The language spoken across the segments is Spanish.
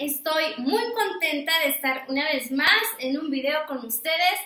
estoy muy contenta de estar una vez más en un video con ustedes.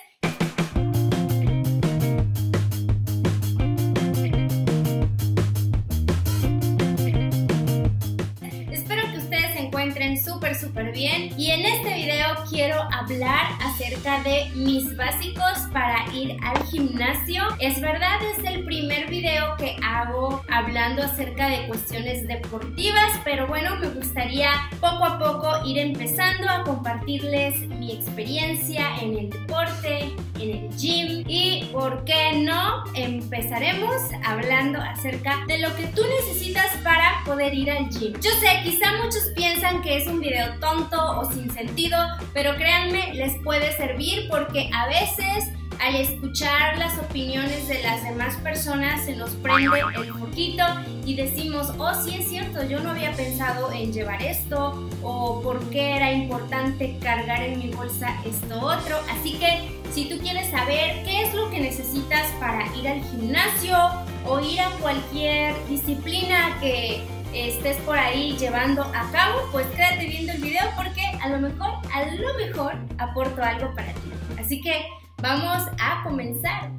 Espero que ustedes se encuentren súper bien y en este video quiero hablar acerca de mis básicos para ir al gimnasio. Es verdad, es el primer video que hago hablando acerca de cuestiones deportivas, pero bueno, me gustaría poco a poco ir empezando a compartirles mi experiencia en el deporte, en el gym y, ¿por qué no? Empezaremos hablando acerca de lo que tú necesitas para poder ir al gym. Yo sé, quizá muchos piensan que es un video tonto o sin sentido, pero créanme, les puede servir porque a veces al escuchar las opiniones de las demás personas se nos prende el foquito y decimos, oh, sí es cierto, yo no había pensado en llevar esto, o por qué era importante cargar en mi bolsa esto otro. Así que si tú quieres saber qué es lo que necesitas para ir al gimnasio o ir a cualquier disciplina que estés por ahí llevando a cabo, pues quédate viendo el video porque a lo mejor aporto algo para ti. Así que vamos a comenzar.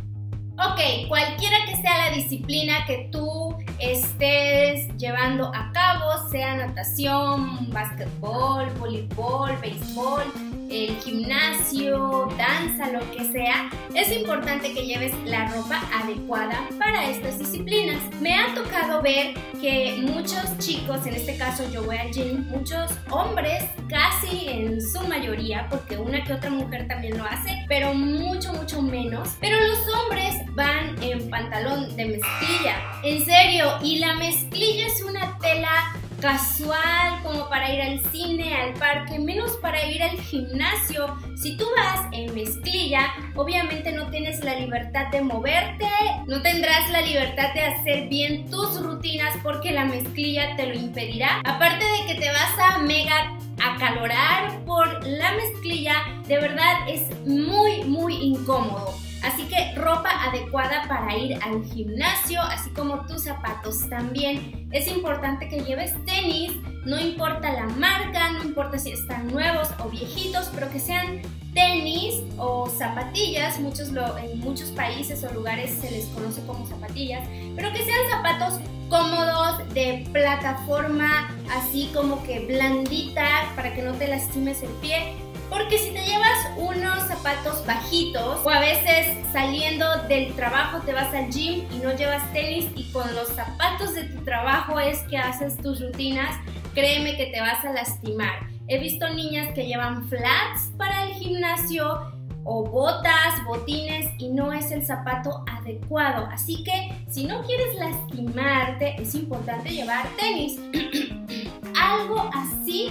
Ok, cualquiera que sea la disciplina que tú estés llevando a cabo, sea natación, básquetbol, voleibol, béisbol, el gimnasio, danza, lo que sea, es importante que lleves la ropa adecuada para estas disciplinas. Me ha tocado ver que muchos chicos, en este caso yo voy al gym, muchos hombres, casi en su mayoría, porque una que otra mujer también lo hace, pero mucho menos, pero los hombres van en pantalón de mezclilla. En serio, y la mezclilla es una tela casual, como para ir al cine, al parque, menos para ir al gimnasio. Si tú vas en mezclilla, obviamente no tienes la libertad de moverte, no tendrás la libertad de hacer bien tus rutinas porque la mezclilla te lo impedirá. Aparte de que te vas a mega acalorar por la mezclilla, de verdad es muy incómodo. Así que ropa adecuada para ir al gimnasio, así como tus zapatos también. Es importante que lleves tenis, no importa la marca, no importa si están nuevos o viejitos, pero que sean tenis o zapatillas. En muchos países o lugares se les conoce como zapatillas, pero que sean zapatos cómodos, de plataforma, así como que blandita, para que no te lastimes el pie. Porque si te llevas unos zapatos bajitos o a veces saliendo del trabajo te vas al gym y no llevas tenis y con los zapatos de tu trabajo es que haces tus rutinas, créeme que te vas a lastimar. He visto niñas que llevan flats para el gimnasio o botas, botines y no es el zapato adecuado. Así que si no quieres lastimarte es importante llevar tenis. Algo así,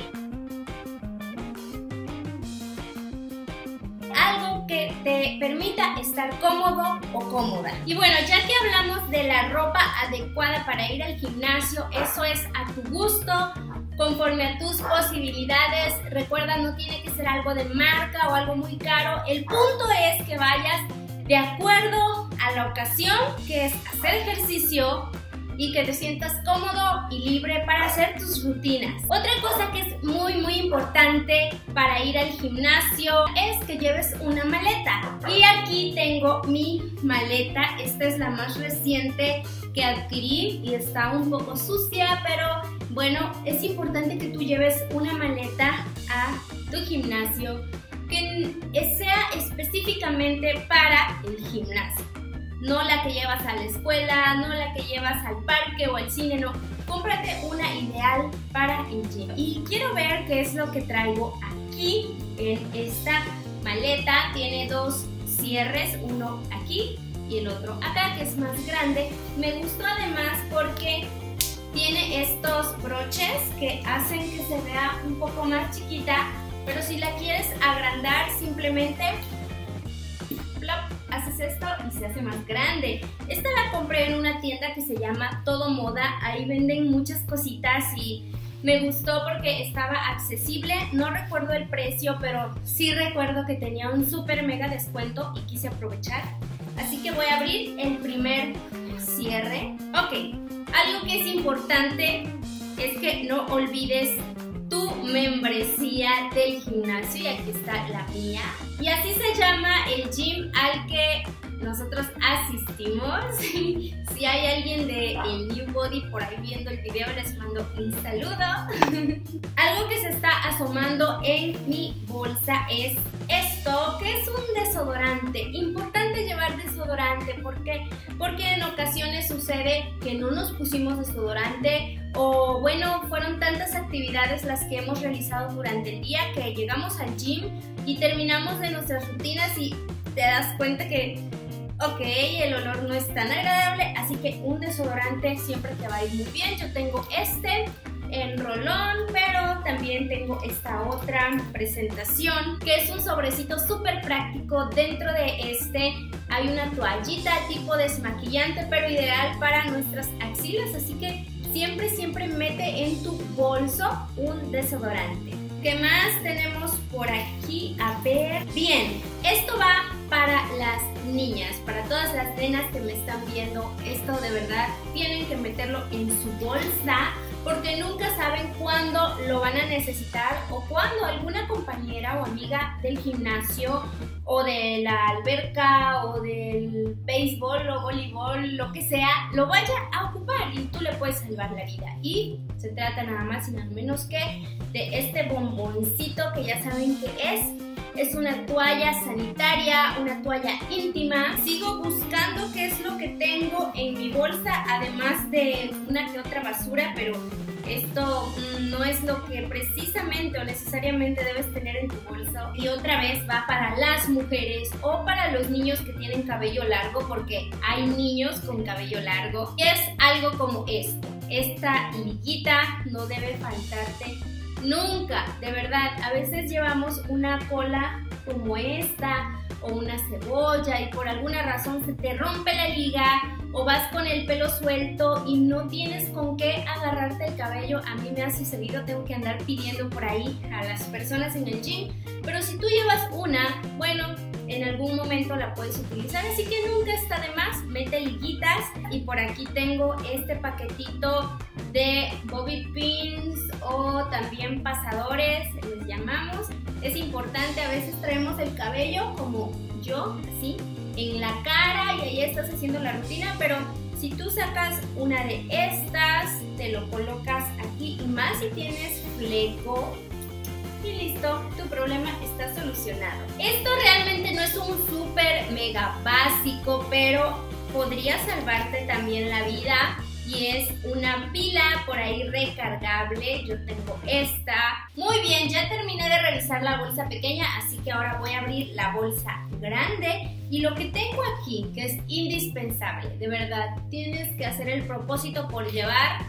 que te permita estar cómodo o cómoda. Y bueno, ya que hablamos de la ropa adecuada para ir al gimnasio, eso es a tu gusto, conforme a tus posibilidades. Recuerda, no tiene que ser algo de marca o algo muy caro. El punto es que vayas de acuerdo a la ocasión, que es hacer ejercicio, y que te sientas cómodo y libre para hacer tus rutinas. Otra cosa que es muy importante para ir al gimnasio es que lleves una maleta. Y aquí tengo mi maleta. Esta es la más reciente que adquirí y está un poco sucia, pero bueno, es importante que tú lleves una maleta a tu gimnasio que sea específicamente para el gimnasio. No la que llevas a la escuela, no la que llevas al parque o al cine, no. Cómprate una ideal para el gym. Y quiero ver qué es lo que traigo aquí en esta maleta. Tiene dos cierres, uno aquí y el otro acá, que es más grande. Me gustó además porque tiene estos broches que hacen que se vea un poco más chiquita, pero si la quieres agrandar, simplemente plop, haces esto y se hace más grande. Esta la compré en una tienda que se llama Todo Moda. Ahí venden muchas cositas y me gustó porque estaba accesible. No recuerdo el precio, pero sí recuerdo que tenía un super mega descuento y quise aprovechar. Así que voy a abrir el primer cierre. Ok, algo que es importante es que no olvides tu membresía del gimnasio y aquí está la mía. Y así se llama el gym al que nosotros asistimos. Si hay alguien de el New Body por ahí viendo el video, les mando un saludo. Algo que se está asomando en mi bolsa es esto, que es un desodorante. Importante llevar desodorante, ¿por qué? Porque en ocasiones sucede que no nos pusimos desodorante o bueno, fueron tantas actividades las que hemos realizado durante el día que llegamos al gym y terminamos de nuestras rutinas y te das cuenta que ok, el olor no es tan agradable, así que un desodorante siempre te va a ir muy bien. Yo tengo este en rolón, pero también tengo esta otra presentación que es un sobrecito súper práctico. Dentro de este hay una toallita tipo desmaquillante, pero ideal para nuestras axilas, así que siempre mete en tu bolso un desodorante. ¿Qué más tenemos por aquí? A ver, bien, esto va para las niñas, para todas las nenas que me están viendo. Esto de verdad tienen que meterlo en su bolsa porque nunca saben cuándo lo van a necesitar o cuándo alguna compañera o amiga del gimnasio o de la alberca o del béisbol o voleibol, lo que sea, lo vaya a ocupar y tú le puedes salvar la vida. Y se trata nada más y nada menos que de este bomboncito que ya saben que es una toalla sanitaria, una toalla íntima. Sigo buscando qué es lo que tengo en mi bolsa, además de una que otra basura, pero esto no es lo que precisamente o necesariamente debes tener en tu bolsa. Y otra vez va para las mujeres o para los niños que tienen cabello largo, porque hay niños con cabello largo. Y es algo como esto. Esta liguita no debe faltarte nunca, de verdad. A veces llevamos una cola como esta o una cebolla y por alguna razón se te rompe la liga o vas con el pelo suelto y no tienes con qué agarrarte el cabello. A mí me ha sucedido, tengo que andar pidiendo por ahí a las personas en el gym, pero si tú llevas una, bueno, en algún momento la puedes utilizar, así que nunca está de más. Mete liguitas. Y por aquí tengo este paquetito de bobby pins o también pasadores, les llamamos. Es importante, a veces traemos el cabello como yo, así, en la cara y ahí estás haciendo la rutina, pero si tú sacas una de estas, te lo colocas aquí y más si tienes fleco y listo, tu problema está solucionado. Esto realmente no es un súper mega básico, pero podría salvarte también la vida. Y es una pila por ahí recargable. Yo tengo esta. Muy bien, ya terminé de revisar la bolsa pequeña, así que ahora voy a abrir la bolsa grande. Y lo que tengo aquí, que es indispensable, de verdad, tienes que hacer el propósito por llevar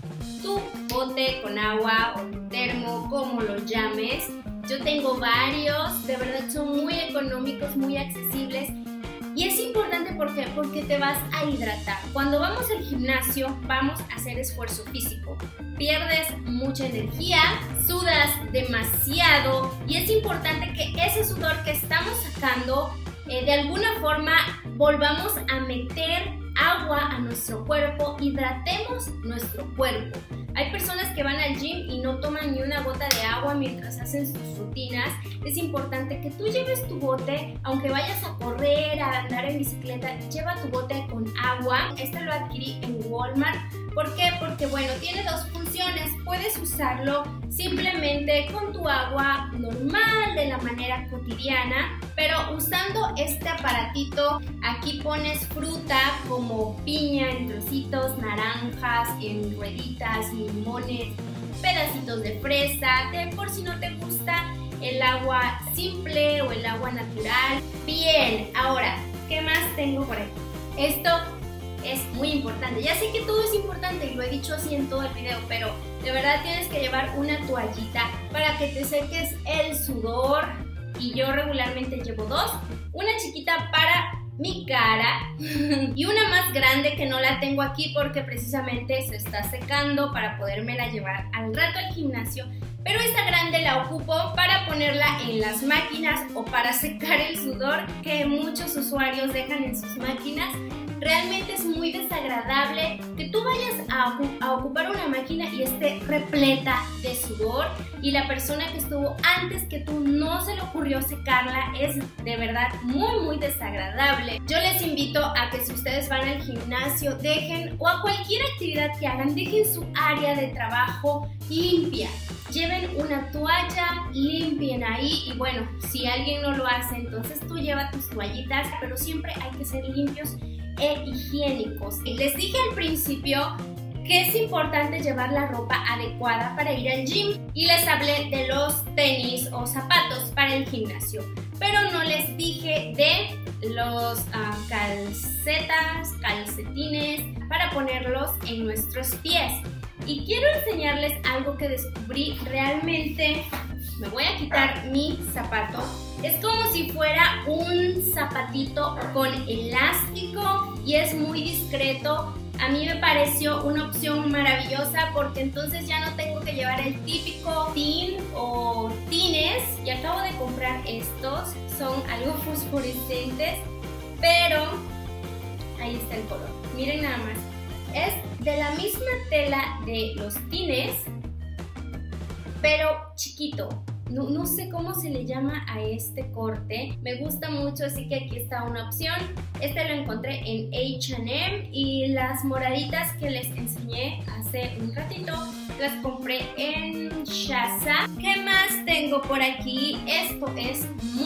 tu bote con agua o tu termo, como lo llames. Yo tengo varios, de verdad son muy económicos, muy accesibles. Y es importante porque te vas a hidratar. Cuando vamos al gimnasio vamos a hacer esfuerzo físico. Pierdes mucha energía, sudas demasiado y es importante que ese sudor que estamos sacando de alguna forma volvamos a meter agua a nuestro cuerpo, hidratemos nuestro cuerpo. Hay personas que van al gym y no toman ni una gota de agua mientras hacen sus rutinas. Es importante que tú lleves tu bote, aunque vayas a correr, a andar en bicicleta, lleva tu bote con agua. Este lo adquirí en Walmart. ¿Por qué? Porque bueno, tiene dos funciones. Puedes usarlo simplemente con tu agua normal, de la manera cotidiana, pero usando este aparatito, aquí pones fruta como piña en trocitos, naranjas en rueditas, limones, pedacitos de fresa, por si no te gusta el agua simple o el agua natural. Bien, ahora, ¿qué más tengo por aquí? Esto es muy importante. Ya sé que todo es importante y lo he dicho así en todo el video, pero de verdad tienes que llevar una toallita para que te seques el sudor. Y yo regularmente llevo dos, una chiquita para mi cara y una más grande que no la tengo aquí porque precisamente se está secando para podérmela llevar al rato al gimnasio. Pero esta grande la ocupo para ponerla en las máquinas o para secar el sudor que muchos usuarios dejan en sus máquinas. Realmente es muy desagradable que tú vayas a ocupar una máquina y esté repleta de sudor y la persona que estuvo antes que tú no se le ocurrió secarla. Es de verdad muy desagradable. Yo les invito a que si ustedes van al gimnasio dejen, o a cualquier actividad que hagan, dejen su área de trabajo limpia. Lleven una toalla, limpien ahí y bueno, si alguien no lo hace, entonces tú lleva tus toallitas, pero siempre hay que ser limpios e higiénicos. Les dije al principio que es importante llevar la ropa adecuada para ir al gym y les hablé de los tenis o zapatos para el gimnasio, pero no les dije de los calcetines para ponerlos en nuestros pies. Y quiero enseñarles algo que descubrí realmente. Me voy a quitar mi zapato. Es como si fuera un zapatito con elástico y es muy discreto. A mí me pareció una opción maravillosa porque entonces ya no tengo que llevar el típico tin o tines. Y acabo de comprar estos. Son algo fosforescentes, pero ahí está el color. Miren nada más. Es de la misma tela de los tines, pero chiquito. No sé cómo se le llama a este corte. Me gusta mucho, así que aquí está una opción. Este lo encontré en H&M y las moraditas que les enseñé hace un ratito las compré en Shaza. ¿Qué más tengo por aquí? Esto es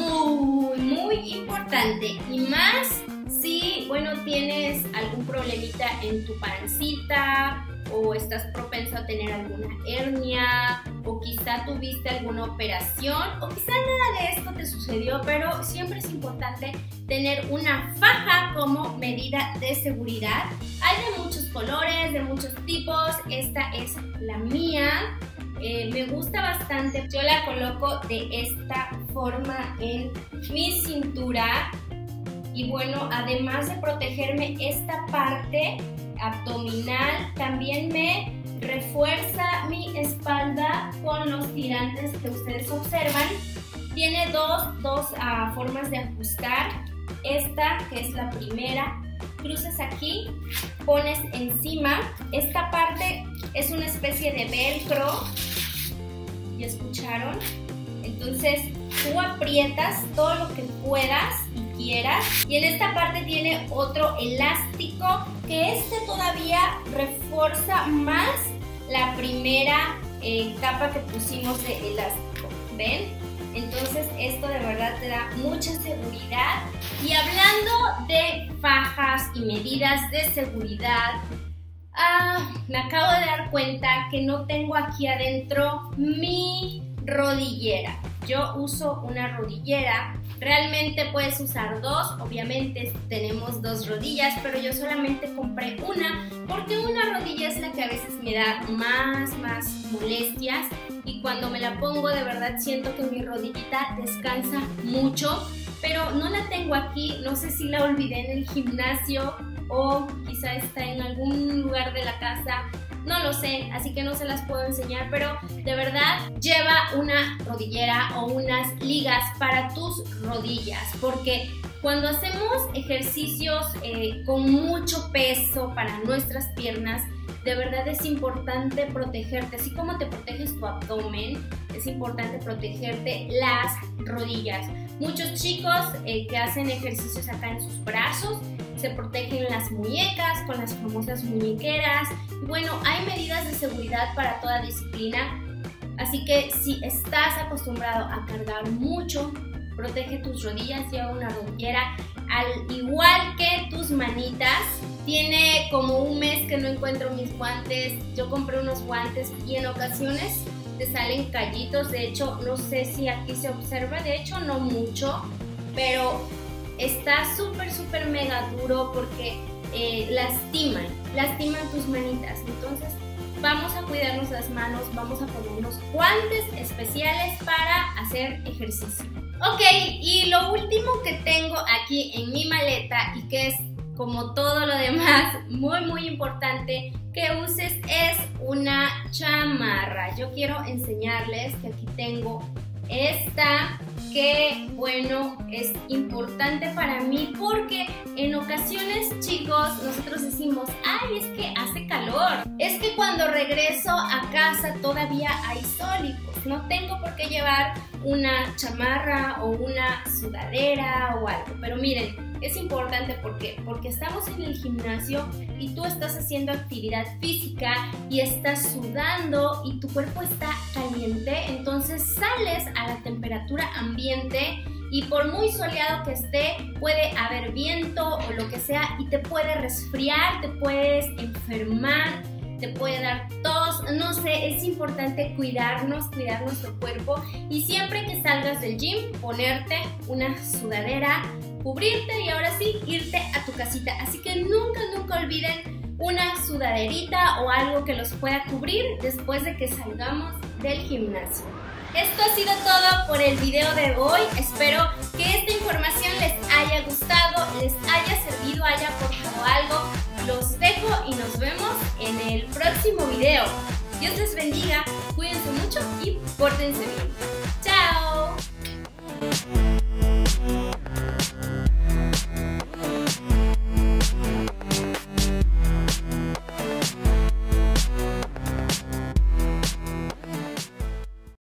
muy importante y más si, bueno, tienes algún problemita en tu pancita o estás propenso a tener alguna hernia o quizá tuviste alguna operación o quizá nada de esto te sucedió, pero siempre es importante tener una faja como medida de seguridad. Hay de muchos colores, de muchos tipos. Esta es la mía. Me gusta bastante. Yo la coloco de esta forma en mi cintura. Y bueno, además de protegerme esta parte abdominal, también me refuerza mi espalda con los tirantes que ustedes observan. Tiene dos formas de ajustar. Esta, que es la primera, cruzas aquí, pones encima. Esta parte es una especie de velcro. ¿Ya escucharon? Entonces tú aprietas todo lo que puedas y quieras. Y en esta parte tiene otro elástico que este todavía refuerza más la primera capa que pusimos de elástico. ¿Ven? Entonces esto de verdad te da mucha seguridad. Y hablando de fajas y medidas de seguridad, me acabo de dar cuenta que no tengo aquí adentro mi rodillera. Yo uso una rodillera. Realmente puedes usar dos, obviamente tenemos dos rodillas, pero yo solamente compré una porque una rodilla es la que a veces me da más molestias y cuando me la pongo de verdad siento que mi rodillita descansa mucho, pero no la tengo aquí. No sé si la olvidé en el gimnasio o quizá está en algún lugar de la casa. No lo sé, así que no se las puedo enseñar, pero de verdad lleva una rodillera o unas ligas para tus rodillas, porque cuando hacemos ejercicios con mucho peso para nuestras piernas, de verdad es importante protegerte, así como te proteges tu abdomen, es importante protegerte las rodillas. Muchos chicos que hacen ejercicios acá en sus brazos se protegen las muñecas con las famosas muñequeras. Y bueno, hay medidas de seguridad para toda disciplina, así que si estás acostumbrado a cargar mucho, protege tus rodillas, lleva una rodillera, al igual que tus manitas. Tiene como un mes que no encuentro mis guantes. Yo compré unos guantes y en ocasiones te salen callitos. De hecho, no sé si aquí se observa, de hecho no mucho, pero está súper mega duro porque lastiman tus manitas. Entonces vamos a cuidarnos las manos, vamos a ponernos guantes especiales para hacer ejercicio. Ok, y lo último que tengo aquí en mi maleta y que es como todo lo demás muy importante que uses es una chamarra. Yo quiero enseñarles que aquí tengo esta que, bueno, es importante para mí porque en ocasiones, chicos, nosotros decimos, ay, es que hace calor, es que cuando regreso a casa todavía hay sol y pues no tengo por qué llevar una chamarra o una sudadera o algo. Pero miren, es importante porque estamos en el gimnasio y tú estás haciendo actividad física y estás sudando y tu cuerpo está caliente, entonces sales a la temperatura ambiente y por muy soleado que esté puede haber viento o lo que sea y te puede resfriar, te puedes enfermar, te puede dar tos, no sé, es importante cuidar nuestro cuerpo y siempre que salgas del gym ponerte una sudadera, cubrirte y ahora sí irte a tu casita. Así que nunca olviden una sudaderita o algo que los pueda cubrir después de que salgamos del gimnasio. Esto ha sido todo por el video de hoy. Espero que esta información les haya gustado, les haya servido, haya aportado algo. Los dejo y nos vemos en el próximo video. Dios les bendiga, cuídense mucho y pórtense bien. ¡Chao!